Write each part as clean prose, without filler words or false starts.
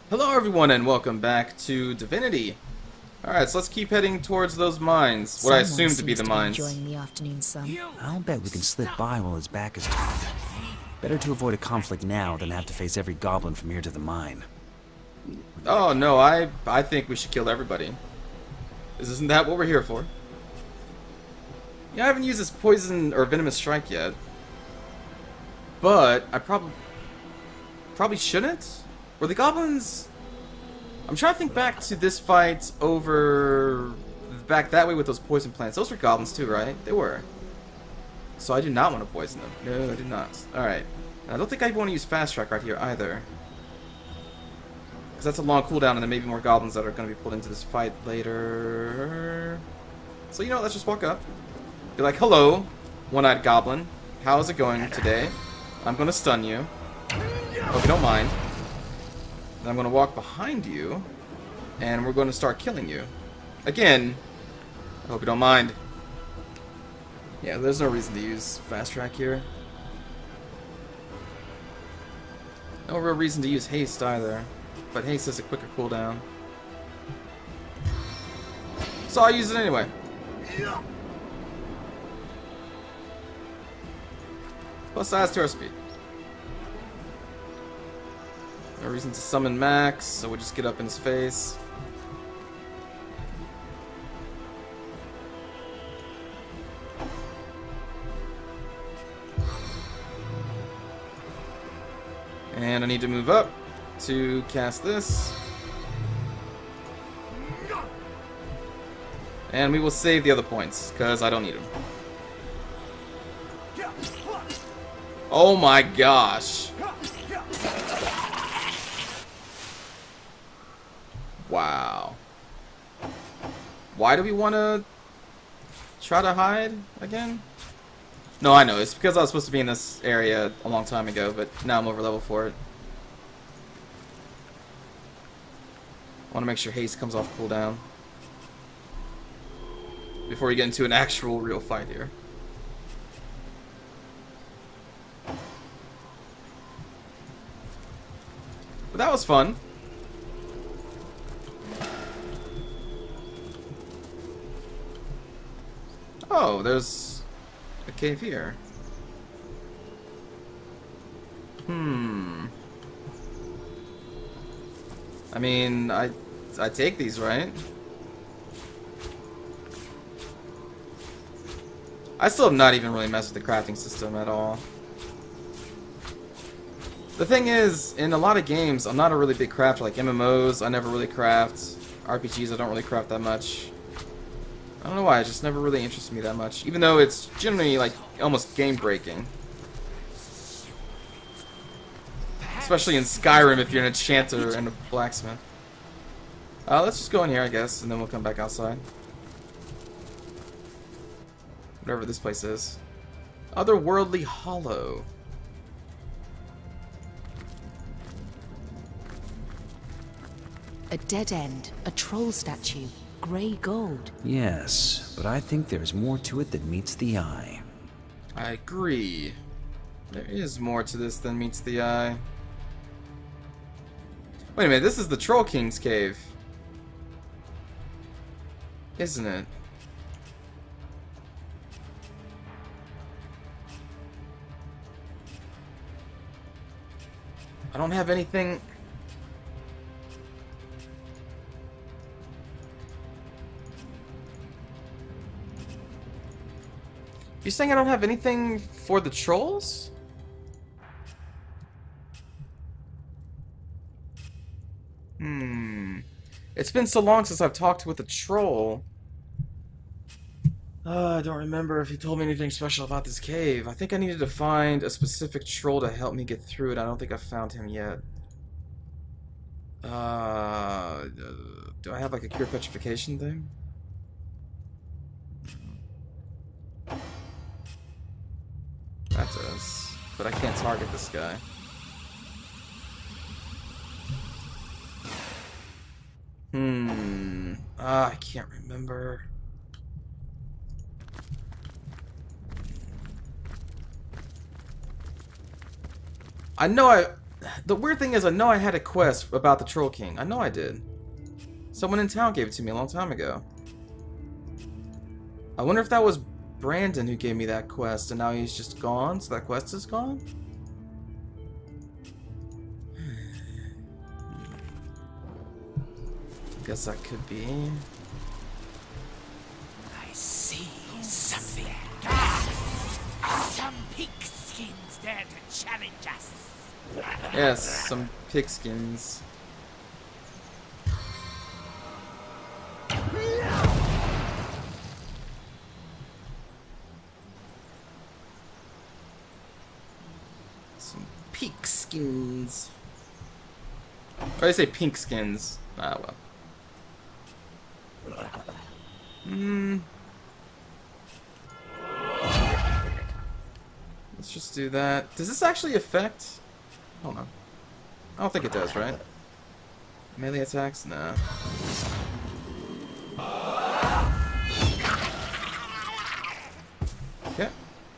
Hello everyone and welcome back to Divinity. Alright, so let's keep heading towards those mines. What I assume to be the mines. Enjoying the afternoon sun. I'll bet we can slip by while his back is turned. Better to avoid a conflict now than have to face every goblin from here to the mine. Oh no, I think we should kill everybody. Isn't that what we're here for? Yeah, I haven't used this poison or venomous strike yet. But I probably shouldn't? Were the goblins... I'm trying to think back to this fight over... back that way with those poison plants. Those were goblins too, right? They were. So I do not want to poison them. No, I do not. Alright. I don't think I want to use fast track right here either. Because that's a long cooldown and there may be more goblins that are going to be pulled into this fight later. So you know what, let's just walk up. Be like, hello, one-eyed goblin. How's it going today? I'm going to stun you. Hope you don't mind. Then I'm going to walk behind you, and we're going to start killing you. Again, I hope you don't mind. Yeah, there's no reason to use fast track here. No real reason to use haste either, but haste is a quicker cooldown. So I'll use it anyway. Plus adds to our speed. No reason to summon Max, so we'll just get up in his face. And I need to move up to cast this. And we will save the other points, because I don't need them. Oh my gosh. Wow. Why do we want to try to hide again? No, I know. It's because I was supposed to be in this area a long time ago, but now I'm over level for it. I want to make sure haste comes off cooldown before we get into an actual real fight here. But that was fun. Oh, there's a cave here. I mean, I take these, right? I still have not even really messed with the crafting system at all. The thing is, in a lot of games, I'm not a really big crafter. Like MMOs, I never really craft. RPGs, I don't really craft that much. I don't know why, it just never really interested me that much. Even though it's generally, like, almost game-breaking. Especially in Skyrim if you're an enchanter and a blacksmith. Let's just go in here, I guess, and then we'll come back outside. Whatever this place is. Otherworldly Hollow. A dead end, a troll statue, grey gold. Yes, but I think there's more to it than meets the eye. I agree. There is more to this than meets the eye. Wait a minute, this is the Troll King's cave. Isn't it? I don't have anything... You're saying I don't have anything for the trolls? It's been so long since I've talked with a troll. I don't remember if he told me anything special about this cave. I think I needed to find a specific troll to help me get through it. I don't think I've found him yet. Do I have like a cure petrification thing? That does. But I can't target this guy. I can't remember. I know The weird thing is, I know I had a quest about the Troll King. I know I did. Someone in town gave it to me a long time ago. I wonder if that was Brandon who gave me that quest, and now he's just gone, so that quest is gone? Guess that could be. I see something. Some pigskins dare to challenge us. Yes, some pigskins. Some pigskins. Or I say pink skins. Ah, well. Let's just do that. Does this actually affect? Hold on. I don't think it does, right? Melee attacks? Nah. Okay.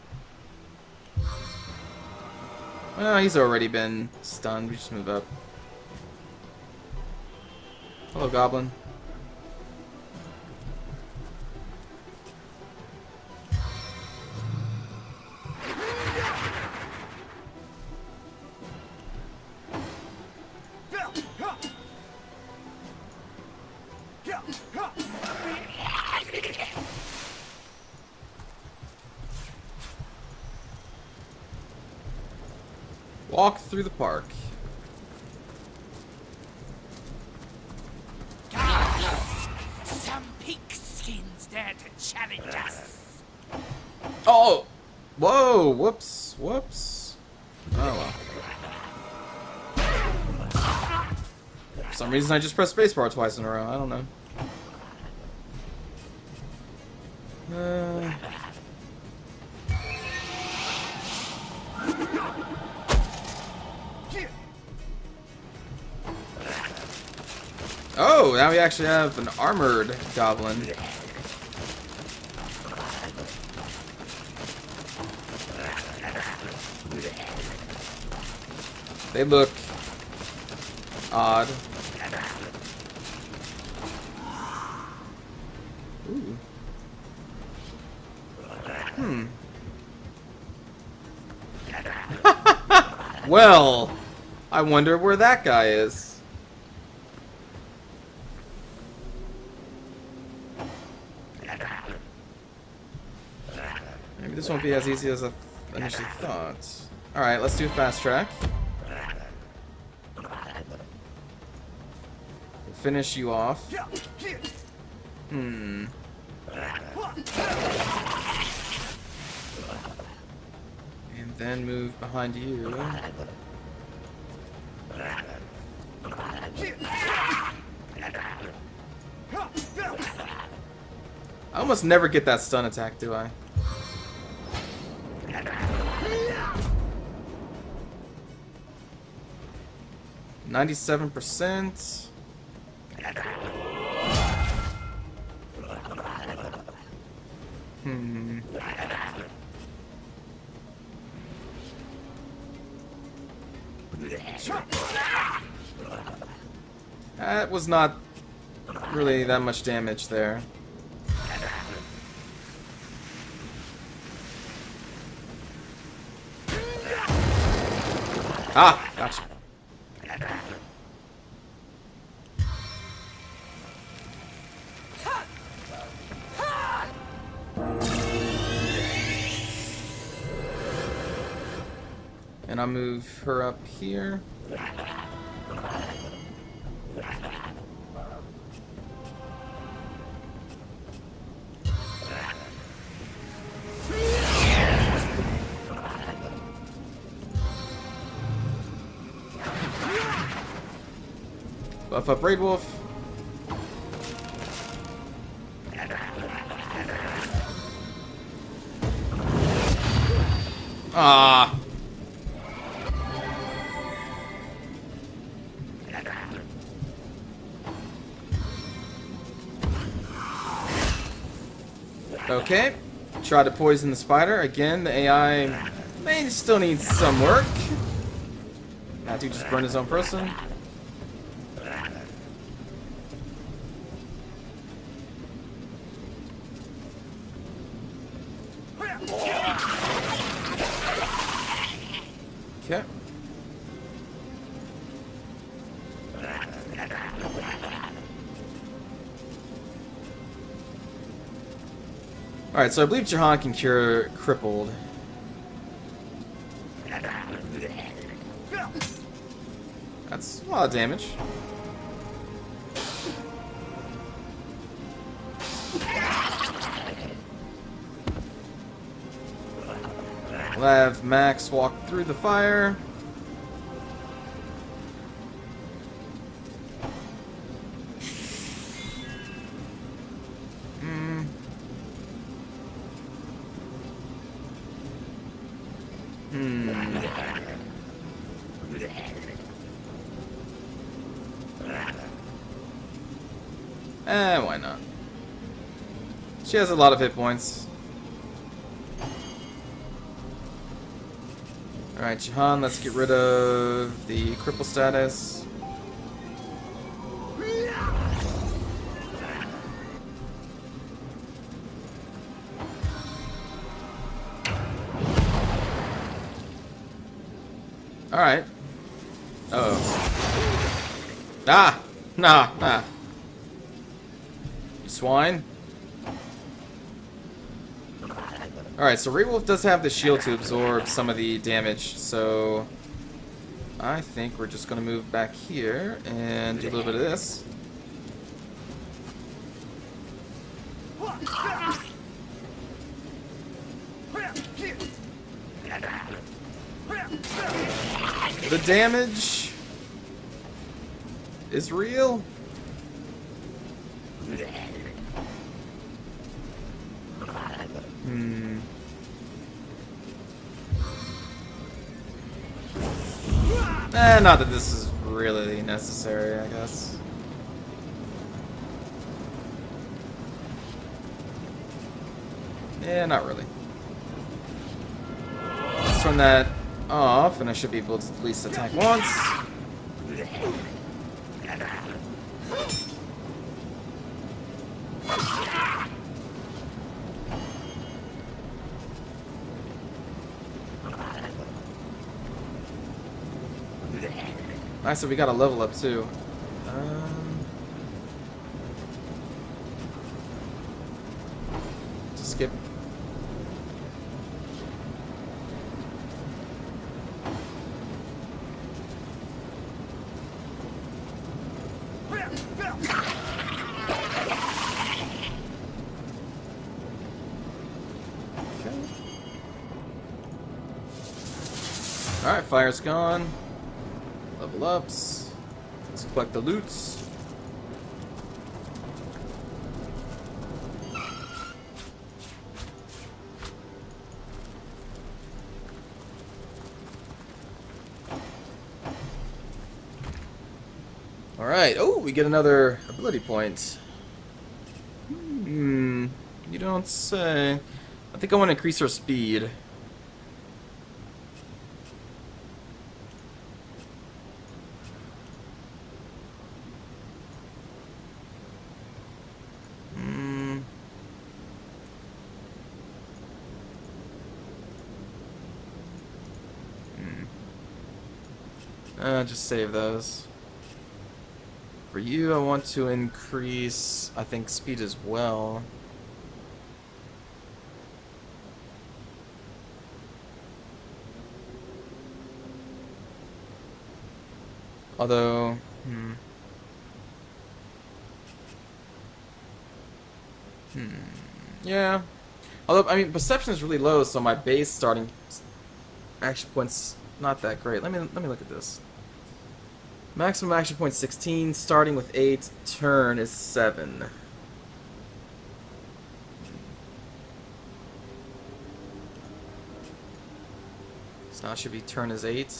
Well, he's already been stunned. We just move up. Hello, Goblin. Walk through the park. Some pigskins dare to challenge us. Oh! Whoa! Whoops! Whoops! Oh well. For some reason I just pressed spacebar twice in a row. I don't know. Oh, now we actually have an armored goblin. They look odd. Ooh. Well, I wonder where that guy is. Maybe this won't be as easy as I initially thought. Alright, let's do a fast track. Finish you off. And then move behind you. I almost never get that stun attack, do I? %. That was not really that much damage there. Ah, gotcha. And I'll move her up here. Buff up Raid Wolf. Ah. Okay. Try to poison the spider. Again, the AI may still need some work. That dude just burned his own person. Okay. Alright, so I believe Jahan can cure crippled. That's a lot of damage. We'll have Max walk through the fire. Why not? She has a lot of hit points. Alright, Jahan, let's get rid of the cripple status. Alright. Uh-oh. Ah! Nah. You swine. Alright, so Reewolf does have the shield to absorb some of the damage, so I think we're just going to move back here and do a little bit of this. The damage is real. Not that this is really necessary, I guess. Yeah, not really. Let's turn that off, and I should be able to at least attack once. Nice, so we got a level up too. Just skip. Alright, fire's gone. Level ups. Let's collect the loots. Alright, oh, we get another ability point. You don't say. I think I want to increase our speed. Just save those. For you, I want to increase, I think, speed as well. Although, yeah. Although, I mean, perception is really low, so my base starting action points not that great. Let me look at this. Maximum action point 16, starting with 8, turn is 7. So now it should be turn is 8.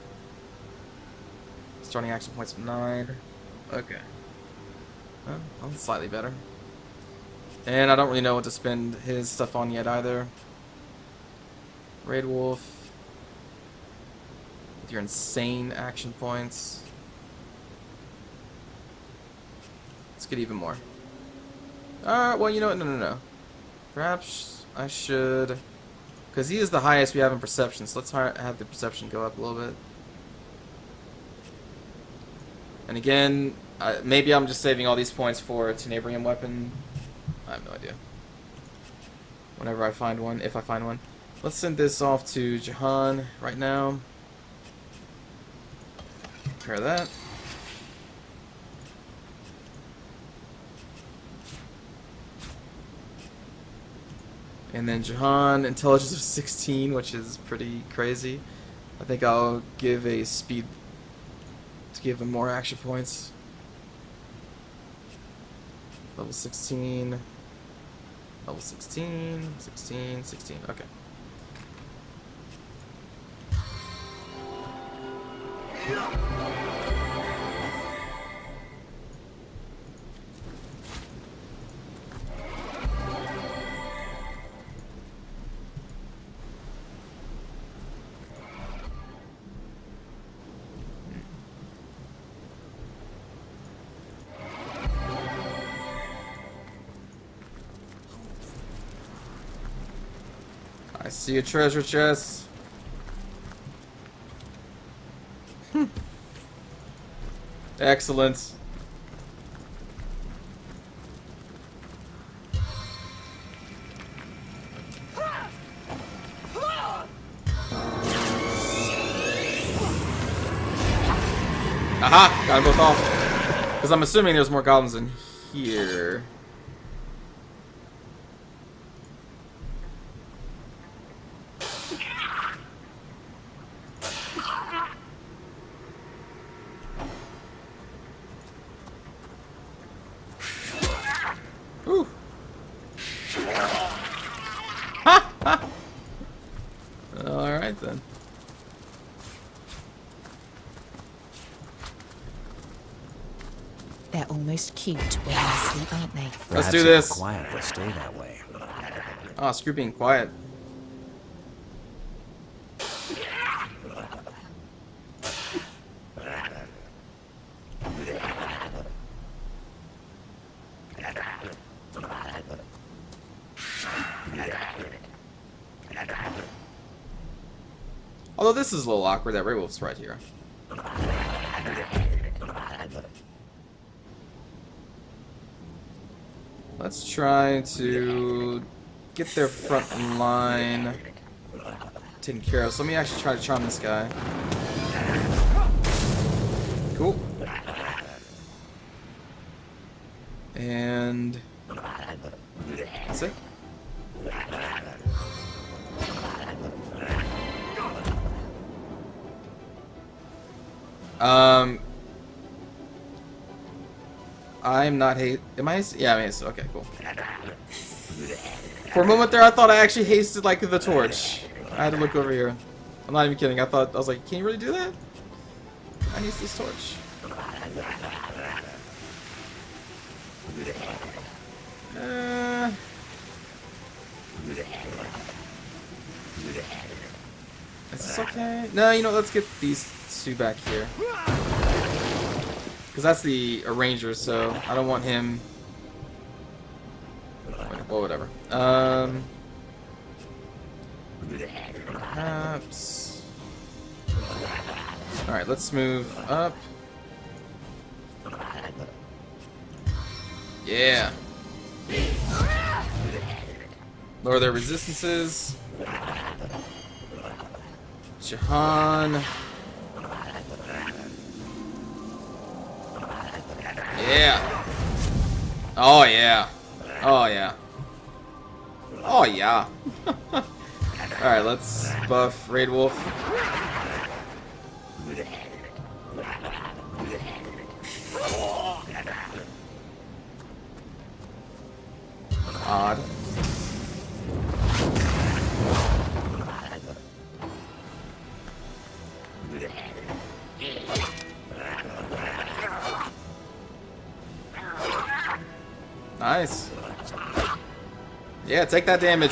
Starting action points of 9. Okay. Well, slightly better. And I don't really know what to spend his stuff on yet either. Raid Wolf. With your insane action points. Let's get even more. Well, you know what? No. Perhaps I should... Because he is the highest we have in perception, so let's have the perception go up a little bit. And again, maybe I'm just saving all these points for a tenebrium weapon. I have no idea. Whenever I find one, if I find one. Let's send this off to Jahan right now. Repair that. And then Jahan, intelligence of 16, which is pretty crazy. I think I'll give a speed to give him more action points. Level 16. Level 16. 16. 16. Okay. I see a treasure chest. Excellent. Aha! Got them both off. Because I'm assuming there's more goblins in here. Ooh. Ha! Ha! Alright then. They're almost cute when they sleep, aren't they? Let's do this. Quiet, but stay that way. Oh, screw being quiet. Although this is a little awkward that Raywolf's right here. Let's try to get their front line taken care of. So let me actually try to charm this guy. Cool. And that's it. I'm not hate. Am I? Yeah, I'm hasted. Okay, cool. For a moment there, I thought I actually hasted like the torch. I had to look over here. I'm not even kidding. I was like, can you really do that? I haste this torch. Is this okay? No, you know, let's get these two back here. Because that's the arranger, so I don't want him... Well, whatever. Perhaps... Alright, let's move up. Yeah. Lower their resistances. Jahan. Yeah. Oh yeah. Oh yeah. Oh yeah. Alright, let's buff Raid Wolf. Odd. Nice. Yeah, take that damage.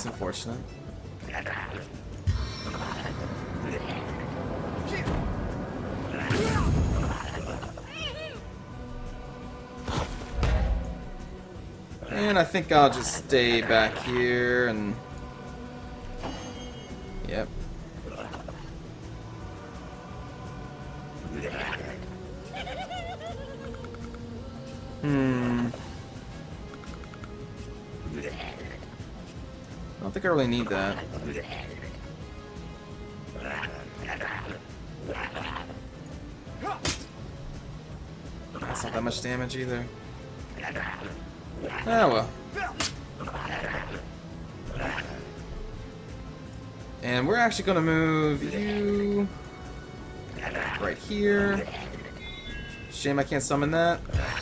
That's unfortunate. And I think I'll just stay back here and... Yep. I don't think I really need that. That's not that much damage either. Ah, well. And we're actually going to move you right here. Shame I can't summon that.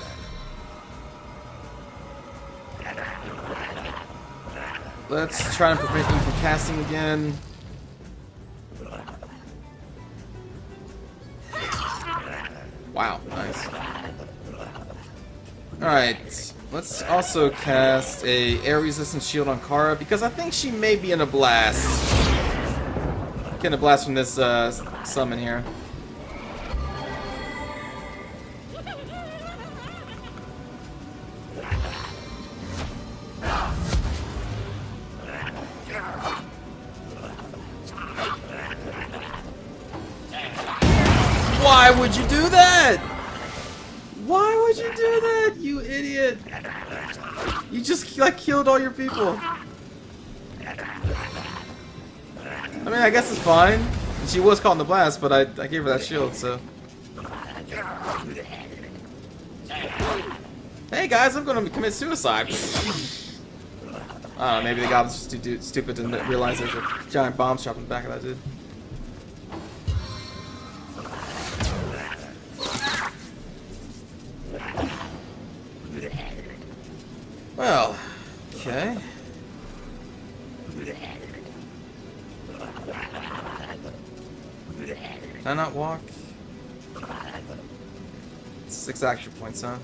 Let's try and prevent you from casting again. Wow, nice. Alright, let's also cast a air resistance shield on Kara because I think she may be in a blast. Getting a blast from this summon here. Why would you do that? Why would you do that, you idiot? You just like killed all your people. I mean, I guess it's fine. She was caught in the blast, but I gave her that shield, so. Hey guys, I'm gonna commit suicide. I don't know, maybe the goblin's just too stupid to realize there's a giant bomb shot in the back of that dude. Well, okay. Can I not walk? 6 action points, huh?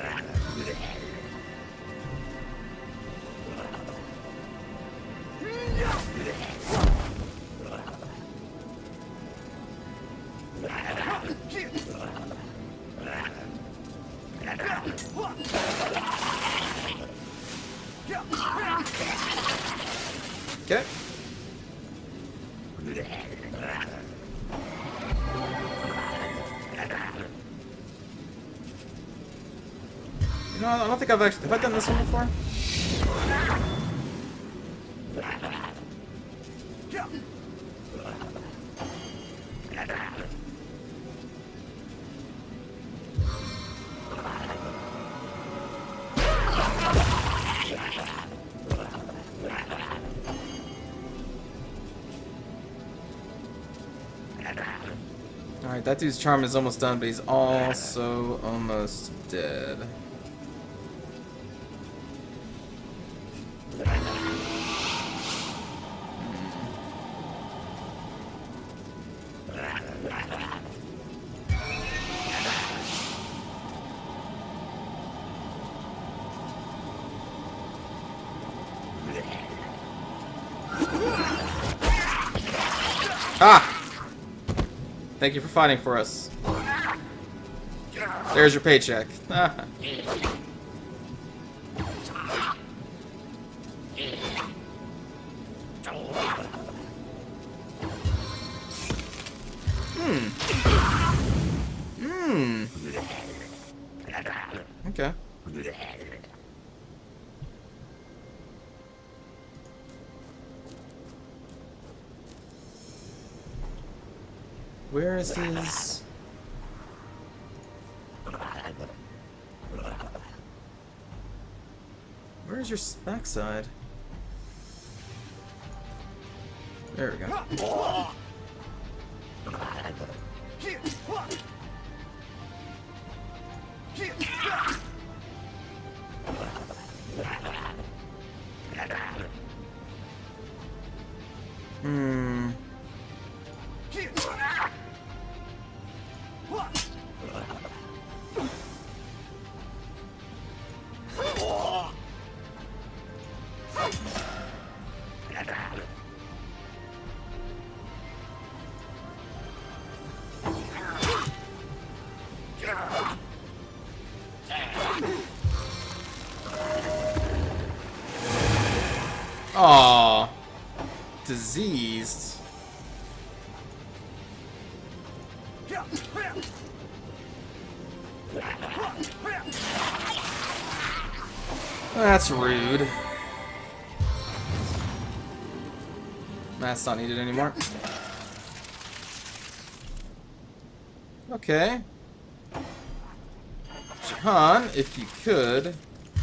Okay. You know, I don't think I've actually... Have I done this one before? Alright, that dude's charm is almost done, but he's also almost dead. Ah! Thank you for fighting for us. There's your paycheck. Okay. Where is his... Where's your backside? There we go. Aww. Diseased. That's rude. Math's not needed anymore. Okay. Jahan, if you could.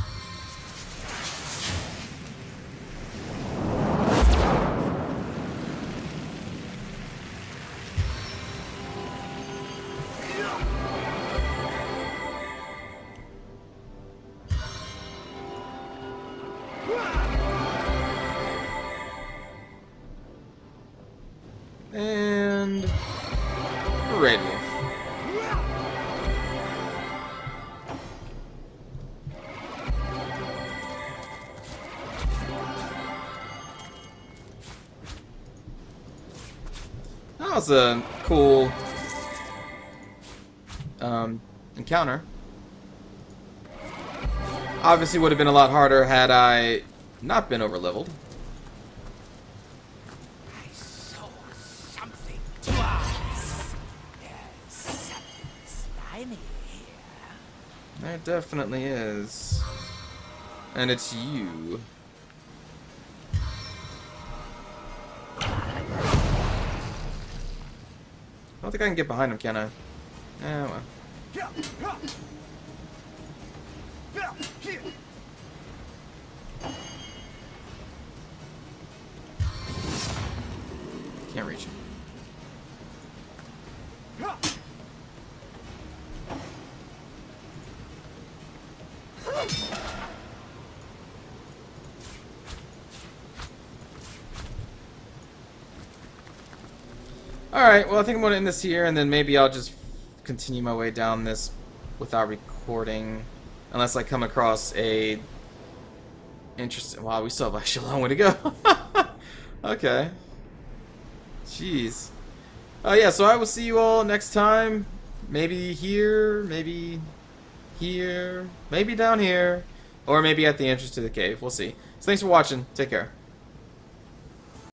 And Red Wolf. That was a cool encounter. Obviously would have been a lot harder had I not been overleveled. I saw something twice. There's something slimy here. There definitely is. And it's you. I don't think I can get behind him, can I? Eh, well. Can't reach him. Alright, well I think I'm going to end this here, and then maybe I'll just continue my way down this without recording. Unless I come across a interesting... Wow, we still have actually a long way to go. Okay. Jeez. Yeah, so I will see you all next time. Maybe here, maybe here, maybe down here, or maybe at the entrance to the cave. We'll see. So thanks for watching. Take care.